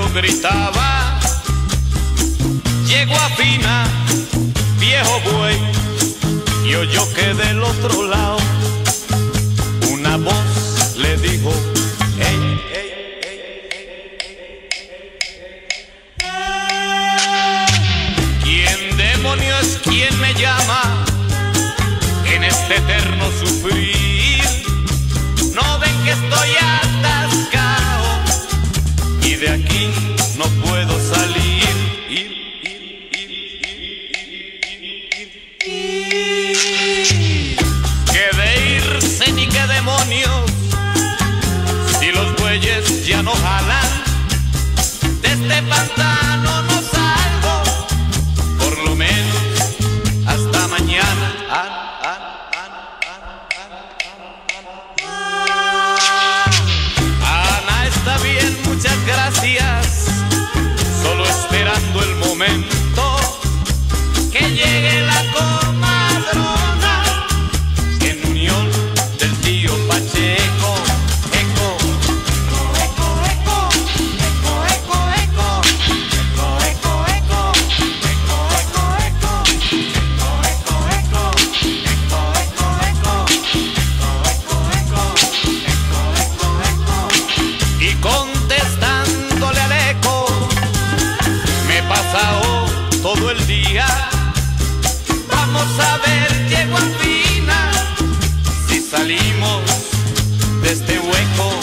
gritaba, llegó a Fina, viejo buey, y oyó que del otro lado una voz le dijo: hey, hey, ¿quién demonio es quien me llama en este eterno sufrir? No ven que estoy atascado y de aquí no puedo salir. Que de irse ni que demonios, si los bueyes ya no jalan, de este pantano no salgo, por lo menos hasta mañana. Ana está bien, muchas gracias, solo esperando el momento que llegue la comadrona en unión del tío Pacheco. Eco, eco, eco, eco, eco, eco, eco, eco, eco, eco, eco, eco, eco, eco, y contestándole al eco me he pasado todo el día. Vamos a ver, llego a Fina, si salimos de este hueco.